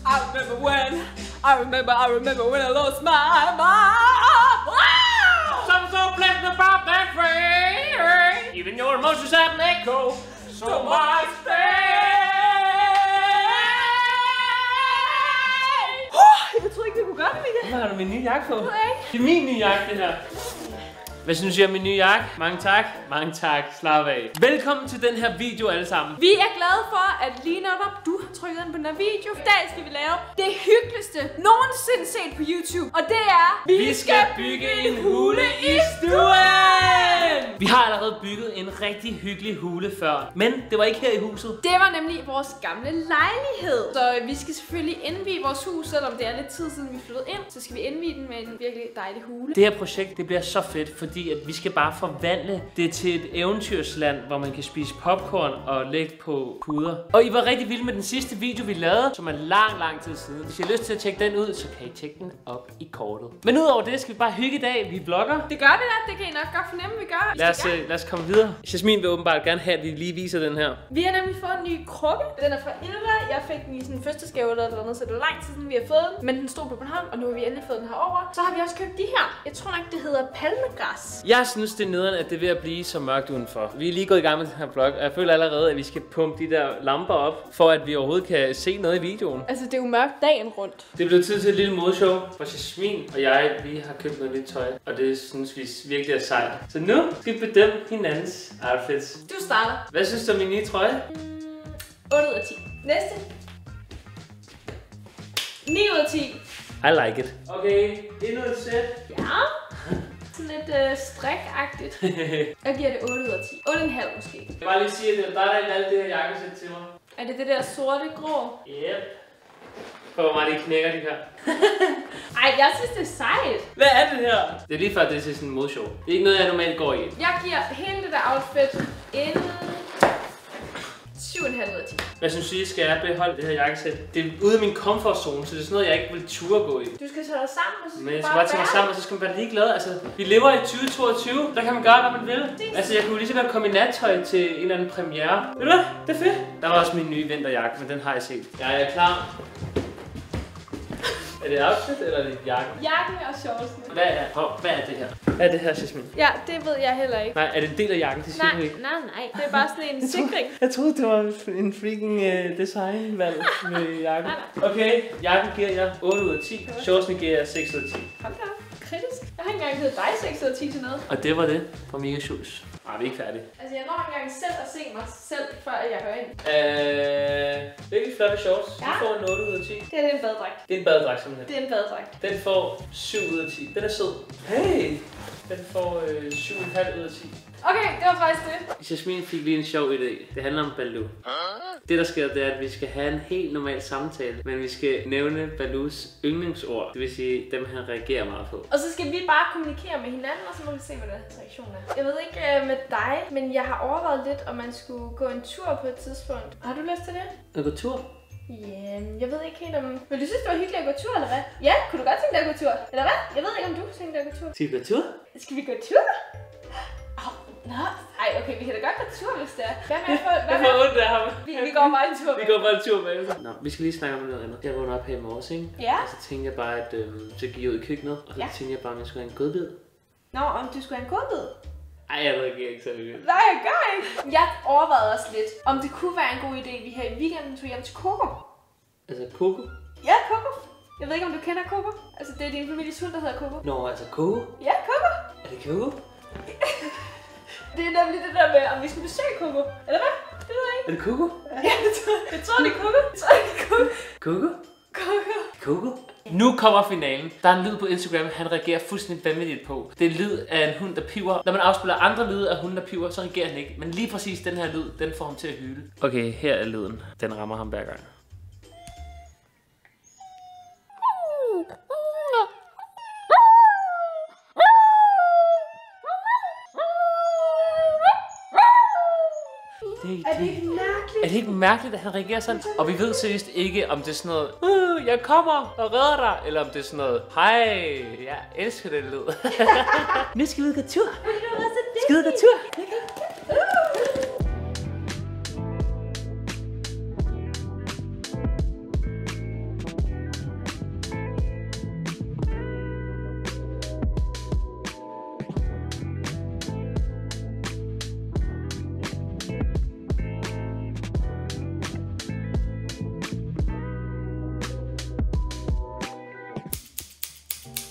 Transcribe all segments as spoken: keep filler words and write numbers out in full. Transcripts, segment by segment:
I remember when, I remember, I remember when I lost my mind. Wow! Some so pleasant about that phrase. Even your emotions have an echo. So much pain. Jeg troede ikke, vi kunne gøre det, Mika. Hvad har du min nye jakke på? Det er min nye jakke, det her. Hvad synes I om min nye jakke? Mange tak. Mange tak. Slap af. Velkommen til den her video alle sammen. Vi er glade for, at lige netop du har trykket ind på den her video. I dag skal vi lave det hyggeligste nogensinde set på YouTube. Og det er... Vi, vi skal bygge en hule i stuen! Vi har allerede bygget en rigtig hyggelig hule før. Men det var ikke her i huset. Det var nemlig vores gamle lejlighed. Så vi skal selvfølgelig indvie vores hus, selvom det er lidt tid siden vi flyttede ind. Så skal vi indvie den med en virkelig dejlig hule. Det her projekt, det bliver så fedt, fordi at vi skal bare forvandle det til et eventyrsland, hvor man kan spise popcorn og lægge på puder. Og I var rigtig vilde med den sidste video, vi lavede, som er lang, lang tid siden. Hvis I har lyst til at tjekke den ud, så kan I tjekke den op i kortet. Men udover det skal vi bare hygge i dag. Vi vlogger. Det gør vi da. Det kan I nok godt fornemme, vi gør. Lad os, lad os komme videre. Jasmin vil åbenbart gerne have, at vi lige viser den her. Vi har nemlig fået en ny krukke. Den er fra Ilva. Jeg fik den i sådan en fødselsgave eller noget, så det var lang tid siden, vi har fået den. Men den stod på Bornholm, og nu har vi endelig fået den herover. Så har vi også købt de her. Jeg tror nok, det hedder palmegræs. Jeg synes, det er nederen, at det er ved at blive så mørkt udenfor. Vi er lige gået i gang med den her vlog, og jeg føler allerede, at vi skal pumpe de der lamper op, for at vi overhovedet kan se noget i videoen. Altså, det er jo mørkt dagen rundt. Det blev tid til et lille modeshow, hvor Jasmin og jeg, vi har købt noget nyt tøj, og det synes vi virkelig er sejt. Så nu skal vi bedømme hinandens outfits. Du starter. Hvad synes du om min nye trøje? otte ud af ti. Næste. ni ud af ti. I like it. Okay, endnu et sæt. Ja. Sådan lidt øh, strik-agtigt. Jeg giver det otte ud af ti. otte komma fem måske. Jeg vil bare lige sige, at det er dig, der valgte det her jakkesæt til mig. Er det det der sorte grå? Yep. Prøv hvor meget de knækker, de her. Ej, jeg synes det er sejt. Hvad er det her? Det er lige før, det er til sådan en modshow. Det er ikke noget, jeg normalt går i. Jeg giver hele det der outfit en syv komma fem ud af ti. Jeg synes, I skal jeg beholde det her jakkesæt. Det er ude af min comfort zone, så det er sådan noget, jeg ikke vil turde gå i. Du skal sætte dig sammen, og så skal Men jeg du skal bare bare tage mig sammen, og så skal man være ligeglad. Altså, vi lever i tyve toogtyve, der kan man gøre, hvad man vil. Altså, jeg kunne lige så godt komme i nattøj til en eller anden premiere. Ved du hvad? Det er fedt. Der var også min nye vinterjakke, men den har jeg set. Jeg er klar. Er det outfit, eller er det jakken? Jakken og shortsene. Hvad er, oh, hvad er det her? Hvad er det her, Jasmin? Ja, det ved jeg heller ikke. Nej, er det en del af jakken? Det siger Nej, du ikke. nej, nej. Det er bare sådan en sikring. Jeg troede, det var en freaking uh, designvalg med jakken. Okay, jakken giver jeg otte ud af ti. Shortsene giver jeg seks ud af ti. Hold da op. Kritisk. Jeg har ikke engang givet dig seks ud af ti til noget. Og det var det fra Mika Schultz. Nej, vi er ikke færdige. Altså, jeg når ikke engang selv at se mig selv, før jeg går ind. Øh, virkelig flotte shorts. Ja. Den får en otte ud af ti. Det er en badedragt. Det er en badedragt simpelthen. Det er en badedragt. Den får syv ud af ti. Den er sød. Hey! Den får øh, syv komma fem ud af ti. Okay, det var faktisk det. Jasmin fik lige en sjov idé. Det handler om Baloo. Det der sker, det er, at vi skal have en helt normal samtale, men vi skal nævne Baloos yndlingsord. Det vil sige, dem han reagerer meget på. Og så skal vi bare kommunikere med hinanden, og så må vi se, hvad deres reaktion er. Jeg ved ikke uh, med dig, men jeg har overvejet lidt, om man skulle gå en tur på et tidspunkt. Har du lyst til det? At gå tur? Ja, jeg ved ikke helt om... Men du synes, det var hyggeligt at gå tur, eller hvad? Ja, kunne du godt tænke dig at gå tur? Eller hvad? Jeg ved ikke, om du kunne tænke dig at gå tur. Skal vi gå tur? Skal vi gå tur? Oh, nå. Ej, okay, vi kan da godt gå tur, hvis det er. Hvad med at få... Hvad med? Jeg får ondt af ham. Vi, vi går bare en tur. Vi går bare en tur bagefter. Nå, vi skal lige snakke om noget andet. Jeg vågnede op her i morges, ikke? Ja. Og så tænkte jeg bare, at øhm, så gik jeg ud i køkkenet, og så Ja. tænkte jeg bare, at jeg skulle have en godbid. Nå, om du skulle have en godbid? Ej, jeg reagerer ikke så vildt. Nej, jeg gør ikke. Jeg overvejede også lidt, om det kunne være en god idé, vi her i weekenden tog hjem til Coco. Altså Coco? Ja, Coco. Jeg ved ikke, om du kender Coco. Altså, det er din families hund, der hedder Coco. Nå, altså Coco? Ja, Coco. Er det Coco? Det er nemlig det der med, om vi skal besøge Coco. Eller hvad? Det ved jeg ikke. Er det Coco? Ja, jeg tror, jeg tror det er Coco. Jeg tror, det er Coco. Coco? Coco. Coco? Nu kommer finalen. Der er en lyd på Instagram, han reagerer fuldstændig vanvittigt på. Det er en lyd af en hund, der piver. Når man afspiller andre lyde af hunden, der piver, så reagerer han ikke. Men lige præcis den her lyd, den får ham til at hyle. Okay, her er lyden. Den rammer ham hver gang. Det, Er det ikke mærkeligt? Er det ikke mærkeligt, at han reagerer sådan? Og vi ved seriøst ikke, om det er sådan noget, uh, jeg kommer og redder dig, eller om det er sådan noget, hej, jeg elsker den lyd. Nu skal vi ud og gå tur. Skal vi ud og gå tur?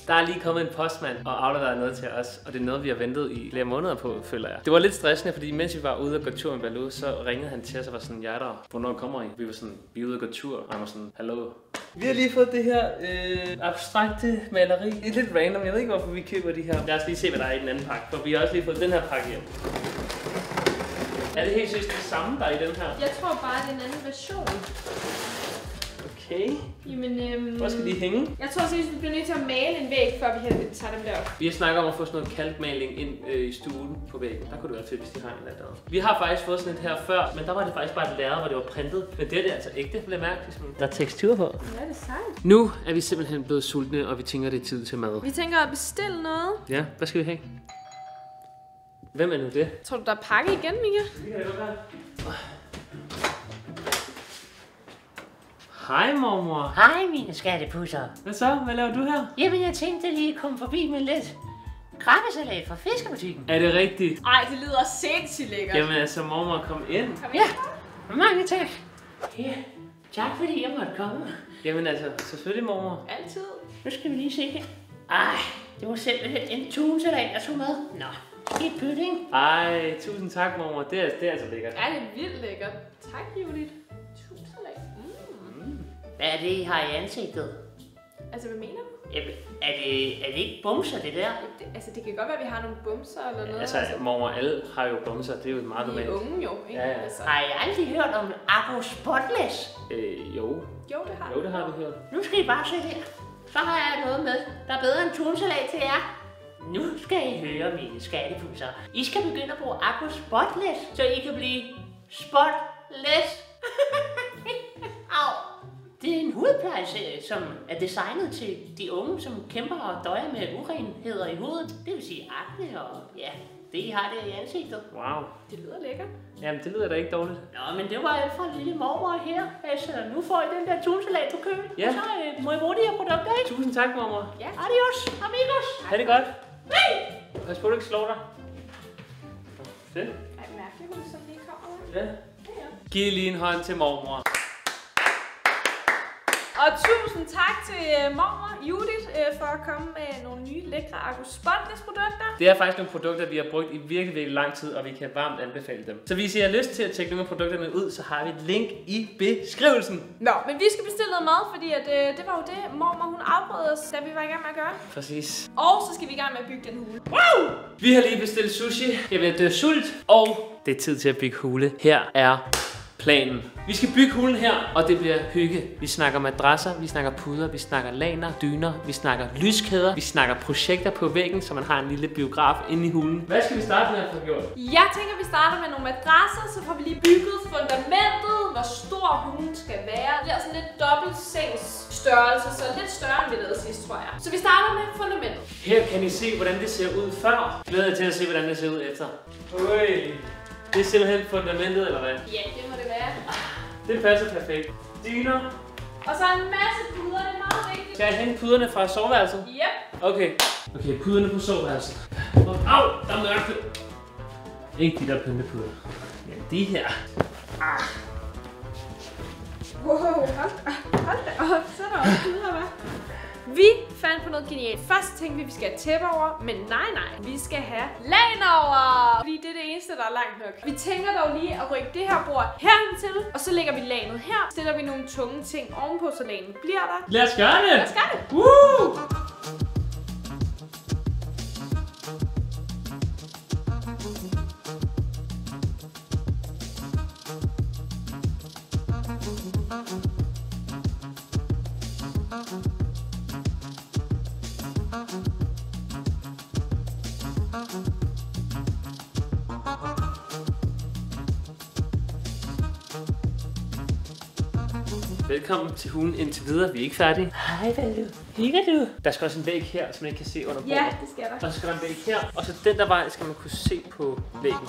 Der er lige kommet en postmand og afleveret noget til os, og det er noget, vi har ventet i flere måneder på, føler jeg. Det var lidt stressende, fordi mens vi var ude og gå tur med Baloo, så ringede han til os og var sådan, jeg er der. Hvornår kommer I? Vi var sådan, vi er ude og gå tur. Og han var sådan, hallo. Vi har lige fået det her øh, abstrakte maleri. Det er lidt random, jeg ved ikke, hvorfor vi køber de her. Lad os lige se, hvad der er i den anden pakke, for vi har også lige fået den her pakke hjem. Er det helt seriøst det samme, der er i den her? Jeg tror bare, det er en anden version. Okay. Jamen, øhm... hvor skal de hænge? Jeg tror seriøst, vi bliver nødt til at male en væg, før vi tager dem derop. Vi har snakket om at få sådan noget kalkmaling ind øh, i stuen på væggen. Der kunne det være fedt, hvis de har en eller andet. Vi har faktisk fået sådan et her før, men der var det faktisk bare et lærred, hvor det var printet. Men det er det altså ægte. Lad mærke, der er tekstur på. Ja, det er sejt. Nu er vi simpelthen blevet sultne, og vi tænker, det er tid til mad. Vi tænker at bestille noget. Ja, hvad skal vi have? Hvem er nu det? Tror du, der er pakke igen, Mika? Det kan det godt være. Hej, mormor. Hej, mine skattepusser. Hvad så? Hvad laver du her? Jamen, jeg tænkte lige at komme forbi med lidt krabbesalat fra fiskebutikken. Er det rigtigt? Ej, det lyder sindssygt lækkert. Jamen altså, mormor, kom ind. Kom Ja, mange tak. Ja, tak fordi jeg måtte komme. Jamen altså, selvfølgelig, mormor. Altid. Nu skal vi lige se her. Ej, det var simpelthen en tunsalat, jeg tog med. Nå, et pudding. Ej, tusind tak, mormor. Det er, det er altså lækkert. Ja, det er vildt lækkert. Tak, Judith. Tusind tak. Mm. Hvad er det, I har i ansigtet? Altså, hvad mener du? Jamen, er det, er det ikke bumser, det der? Det, altså, det kan godt være, at vi har nogle bumser eller noget. Altså, mormor, alle har jo bumser. Det er jo meget normalt. Vi er unge jo, ikke? Ja, ja. Altså. Har I aldrig hørt om Aqua Spotless? Øh, jo. Jo, det har Jo, det har vi hørt. Nu skal I bare se her. Så har jeg noget med, der er bedre end tunsalat til jer. Nu skal I høre, mine skattepusser. I skal begynde at bruge Aqua Spotless, så I kan blive spotless. Au. Det er en hudplejeserie, som er designet til de unge, som kæmper og døjer med urenheder i hovedet. Det vil sige akne og ja, det I har der i ansigtet. Wow. Det lyder lækkert. Jamen, det lyder da ikke dårligt. Nå, men det var alt fra lille mormor her. Altså, nu får I den der tunsalat på køen. Ja. Så øh, må I bruge de her produkter, ikke? Tusind tak, mormor. Ja. Adios, amigos. Ha' det godt. Hej! Pas på, du ikke slår dig. Fedt. Ej, mærkeligt, hun sådan lige kommer. Ja. Ja, ja. Giv lige en hånd til mormor. Og tusind tak til uh, mormor Judith uh, for at komme med nogle nye lækre Aqua Spotless produkter. Det er faktisk nogle produkter, vi har brugt i virkelig, virkelig lang tid, og vi kan varmt anbefale dem. Så hvis I har lyst til at tjekke nogle af produkterne ud, så har vi et link i beskrivelsen. Nå, men vi skal bestille noget mad, fordi at, uh, det var jo det, mormor hun afbrød os, da vi var i gang med at gøre. Præcis. Og så skal vi i gang med at bygge den hule. Wow! Vi har lige bestilt sushi. Jeg vil dø sult, og det er tid til at bygge hule. Her er planen. Vi skal bygge hulen her, og det bliver hygge. Vi snakker madrasser, vi snakker puder, vi snakker laner, dyner, vi snakker lyskæder, vi snakker projekter på væggen, så man har en lille biograf inde i hulen. Hvad skal vi starte med at få gjort? Jeg tænker, vi starter med nogle madrasser, så får vi lige bygget fundamentet, hvor stor hulen skal være. Det bliver sådan lidt dobbelt sengs størrelse, så lidt større end vi lavede sidst, tror jeg. Så vi starter med fundamentet. Her kan I se, hvordan det ser ud før. Glæder jeg til at se, hvordan det ser ud efter. Øj. Det er simpelthen fundamentet, eller hvad? Ja, det må det være. Det passer perfekt. Dyner. Og så en masse puder, det er meget vigtigt. Skal jeg hente puderne fra soveværelset? Yep. Okay. Okay, puderne på soveværelset. Au, der er mørkt. Ikke de der pyntepuder. Ja, de her. Ah. Wow, hold, hold da op. Så er der også puder, hva'? Vi fandt på noget genialt. Først tænkte vi, at vi skal have tæppe over, men nej, nej. Vi skal have lagen over, fordi det er det eneste, der er langt nok. Vi tænker dog lige at rykke det her bord herhen til, og så lægger vi lagenet her. Stiller vi nogle tunge ting ovenpå, så lagenet bliver der. Lad os gøre det! Lad os gøre det! Woo! Velkommen til hulen indtil videre. Vi er ikke færdige. Hej, Baloo. Hygger du? Der skal også en væg her, som man ikke kan se under bordet. Ja, det skal der. Og så skal der en væg her. Og så den der vej skal man kunne se på væggen.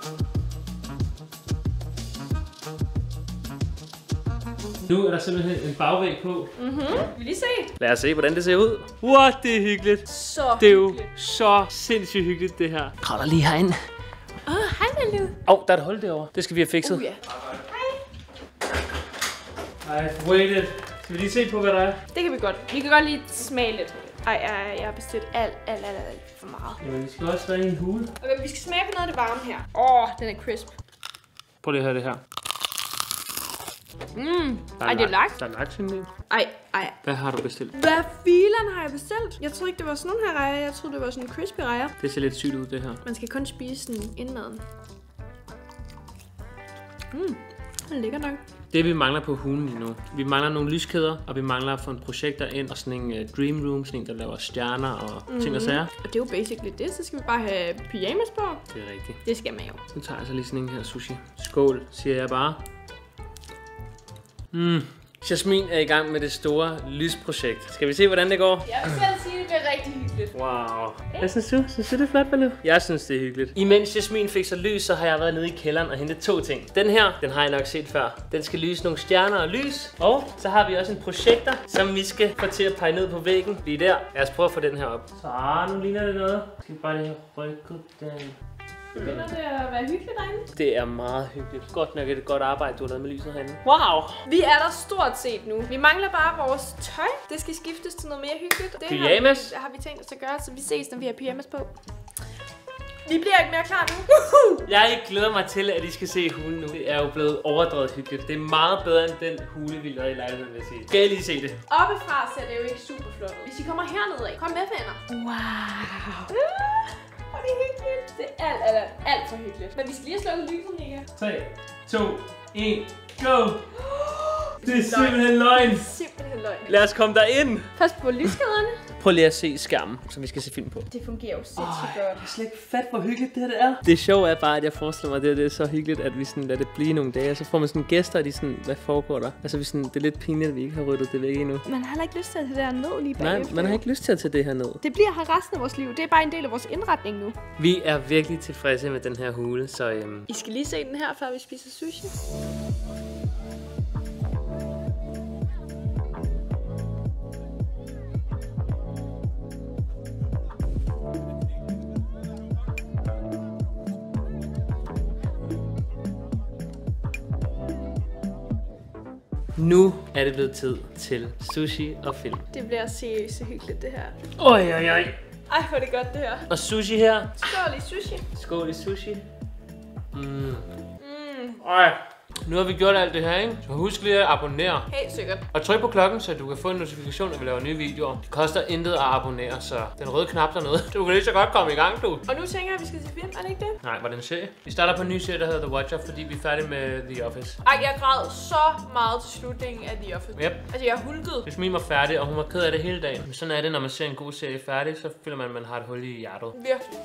Nu er der simpelthen en bagvæg på. Mhm. Vi lige se. Lad os se, hvordan det ser ud. What, det er hyggeligt. Så Det er jo hyggeligt. så sindssygt hyggeligt, det her. Kravler lige herind. Åh, oh, hej Baloo. Åh, oh, der er et hul derovre. Det skal vi have fikset. Uh, ja. Ej, wait it. Skal vi lige se på, hvad der er? Det kan vi godt. Vi kan godt lige smage lidt. Ej, ej, jeg har bestilt alt, alt, alt, alt for meget. Jamen, vi skal også ringe en hule. Okay, vi skal smage på noget af det varme her. Åh, oh, den er crisp. Prøv lige at høre det her. Mm. Ej, det er laks. Der er laks i den. Ej, ej. Hvad har du bestilt? Hvad filen har jeg bestilt? Jeg troede ikke, det var sådan nogle her rejer. Jeg troede, det var sådan crispy rejer. Det ser lidt sygt ud, det her. Man skal kun spise den indmaden. Mm, den ligger nok. Det vi mangler på hulen lige nu. Vi mangler nogle lyskæder, og vi mangler at få en projekter ind, og sådan en uh, dream room, sådan en, der laver stjerner og mm-hmm. ting og sager. Og det er jo basically det, så skal vi bare have pyjamas på. Det er rigtigt. Det skal man jo. Så tager jeg så lige sådan en her sushi. Skål, siger jeg bare. Mm. Jasmin er i gang med det store lysprojekt. Skal vi se, hvordan det går? Jeg vil selv sige, det bliver rigtig hyggeligt. Wow. Hvad synes du? Synes du, det er flot, Baloo? Jeg synes, det er hyggeligt. Imens Jasmin fik så lys, så har jeg været nede i kælderen og hentet to ting. Den her, den har jeg nok set før. Den skal lyse nogle stjerner og lys. Og så har vi også en projektor, som vi skal få til at pege ned på væggen. Lige der. Lad os prøve at få den her op. Så nu ligner det noget. Skal vi bare lige rykke den. Begynder det at være hyggeligt derinde? Det er meget hyggeligt. Godt nok er det godt arbejde, du har lavet med lyset herinde. Wow! Vi er der stort set nu. Vi mangler bare vores tøj. Det skal skiftes til noget mere hyggeligt. Det pyjamas? Har vi, har vi tænkt os at gøre, så vi ses, når vi har pyjamas på. Vi bliver ikke mere klar nu. Jeg glæder mig til, at I skal se hulen nu. Det er jo blevet overdrevet hyggeligt. Det er meget bedre end den hule, vi lavede i lejligheden, vil jeg sige. Skal I lige se det? Oppefra ser det jo ikke super flot ud. Hvis I kommer hernede af, kom med, venner. Wow. Og det er hyggeligt. Det er alt, alt, alt, alt for hyggeligt. Men vi skal lige have slukket lyset, Nika. tre, to, et, go! Det er simpelthen løgn. Simpelthen løgn. Lad os komme derind. Pas på lyskæderne. Prøv lige at se skærmen, som vi skal se film på. Det fungerer jo sindssygt oh, godt. Jeg kan slet ikke fatte, hvor hyggeligt det her det er. Det sjove er bare, at jeg forestiller mig, at det, det er så hyggeligt, at vi sådan lader det blive nogle dage. Og så får man sådan gæster, og de sådan, hvad foregår der? Altså, vi sådan, det er lidt pinligt, at vi ikke har ryddet det væk endnu. Man har heller ikke lyst til at tage det her ned lige bagefter. Nej, man har ikke lyst til at tage det her ned. Det bliver her resten af vores liv. Det er bare en del af vores indretning nu. Vi er virkelig tilfredse med den her hule, så øhm... I skal lige se den her, før vi spiser sushi. Nu er det blevet tid til sushi og film. Det bliver seriøst så hyggeligt, det her. Oj, oj, oj. Ej, hvor er det godt, det her. Og sushi her. Skål i sushi. Skål i sushi. Mm. Mm. Ej. Nu har vi gjort alt det her, ikke? Så husk lige at abonnere. Helt sikkert. Og tryk på klokken, så du kan få en notifikation, når vi laver nye videoer. Det koster intet at abonnere, så den røde knap dernede. Du kan lige så godt komme i gang, du. Og nu tænker jeg, at vi skal se film, er det ikke det? Nej, var det en serie? Vi starter på en ny serie, der hedder The Watcher, fordi vi er færdige med The Office. Ej, jeg græd så meget til slutningen af The Office. Yep. Altså, jeg hulkede. Jasmin var færdig, og hun var ked af det hele dagen. Men sådan er det, når man ser en god serie færdig, så føler man, at man har et hul i hjertet. Virkelig.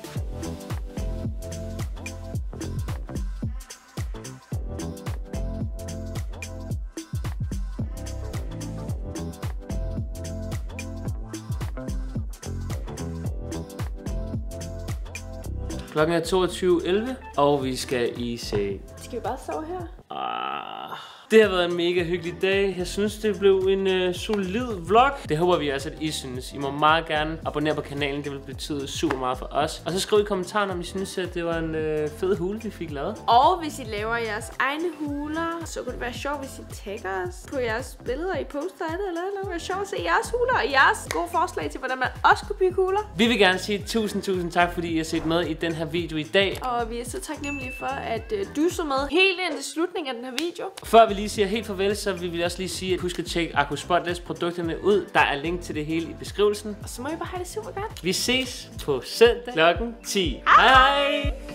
Klokken er toogtyve elleve, og vi skal i seng. Skal vi bare sove her? Ah. Det har været en mega hyggelig dag. Jeg synes, det blev en øh, solid vlog. Det håber vi også, at I synes. I må meget gerne abonnere på kanalen. Det vil betyde super meget for os. Og så skriv i kommentarerne, om I synes, at det var en øh, fed hule, vi fik lavet. Og hvis I laver jeres egne huler, så kunne det være sjovt, hvis I tagger os på jeres billeder, I poster af det, eller noget. Det kunne være sjovt at se jeres huler og jeres gode forslag til, hvordan man også kunne bygge huler. Vi vil gerne sige tusind, tusind tak, fordi I har set med i den her video i dag. Og vi er så taknemmelige for, at øh, du så med helt ind til slutningen af den her video. Før vi lige siger helt farvel, så vil vi også lige sige, at husk at tjekke Akku Spotless produkterne ud. Der er link til det hele i beskrivelsen. Og så må I bare have det super godt. Vi ses på søndag klokken ti. Hej hej!